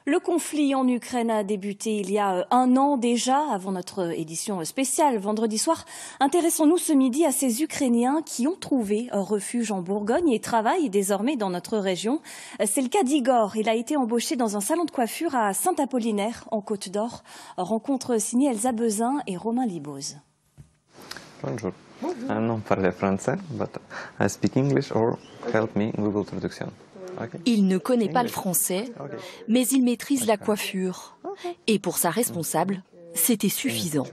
Le conflit en Ukraine a débuté il y a un an déjà, avant notre édition spéciale vendredi soir. Intéressons-nous ce midi à ces Ukrainiens qui ont trouvé un refuge en Bourgogne et travaillent désormais dans notre région. C'est le cas d'Igor. Il a été embauché dans un salon de coiffure à Saint-Apollinaire, en Côte d'Or. Rencontre signée Elsa Bezin et Romain Liboz. Bonjour. I non parle français, but I speak English or help me Google Traduction. Okay. Il ne connaît pas le français, mais il maîtrise la coiffure. Et pour sa responsable, c'était suffisant.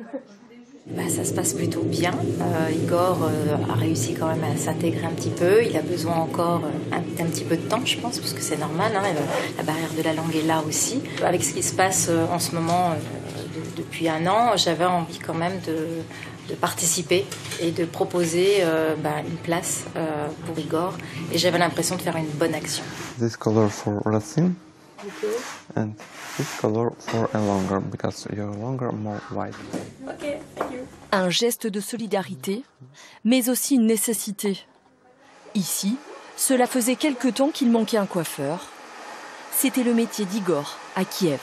Ça se passe plutôt bien. Igor a réussi quand même à s'intégrer un petit peu. Il a besoin encore un petit peu de temps, je pense, parce que c'est normal. La barrière de la langue est là aussi. Avec ce qui se passe en ce moment, depuis un an, j'avais envie quand même de participer et de proposer une place pour Igor. Et j'avais l'impression de faire une bonne action. This color for racine and this color for a longer because you're longer, more white. Okay, thank you. Un geste de solidarité, mais aussi une nécessité. Ici, cela faisait quelque temps qu'il manquait un coiffeur. C'était le métier d'Igor à Kiev.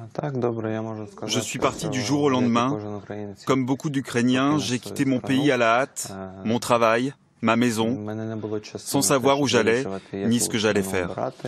Je suis parti du jour au lendemain. Comme beaucoup d'Ukrainiens, j'ai quitté mon pays à la hâte, mon travail, ma maison, sans savoir où j'allais, ni ce que j'allais faire.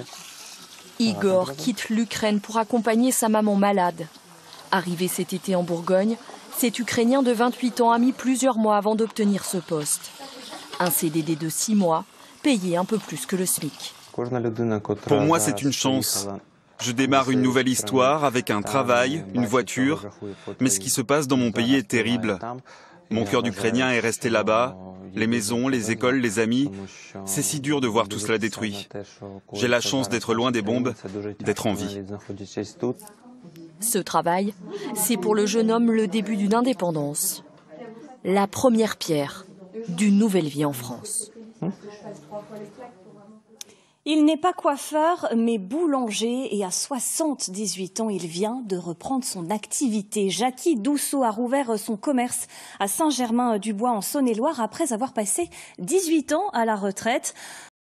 Igor quitte l'Ukraine pour accompagner sa maman malade. Arrivé cet été en Bourgogne, cet Ukrainien de 28 ans a mis plusieurs mois avant d'obtenir ce poste. Un CDD de 6 mois, payé un peu plus que le SMIC. Pour moi, c'est une chance. Je démarre une nouvelle histoire avec un travail, une voiture, mais ce qui se passe dans mon pays est terrible. Mon cœur d'Ukrainien est resté là-bas, les maisons, les écoles, les amis. C'est si dur de voir tout cela détruit. J'ai la chance d'être loin des bombes, d'être en vie. Ce travail, c'est pour le jeune homme le début d'une indépendance. La première pierre d'une nouvelle vie en France. Il n'est pas coiffeur, mais boulanger et à 78 ans, il vient de reprendre son activité. Jackie Dousseau a rouvert son commerce à Saint-Germain-du-Bois en Saône-et-Loire après avoir passé 18 ans à la retraite.